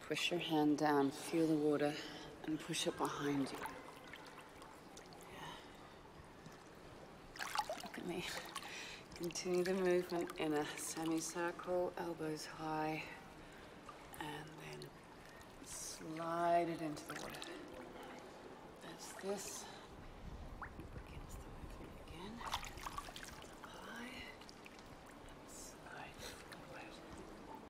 Push your hand down, feel the water, and push it behind you. Yeah. Look at me. Continue the movement in a semicircle, elbows high, and then slide it into the water. That's this.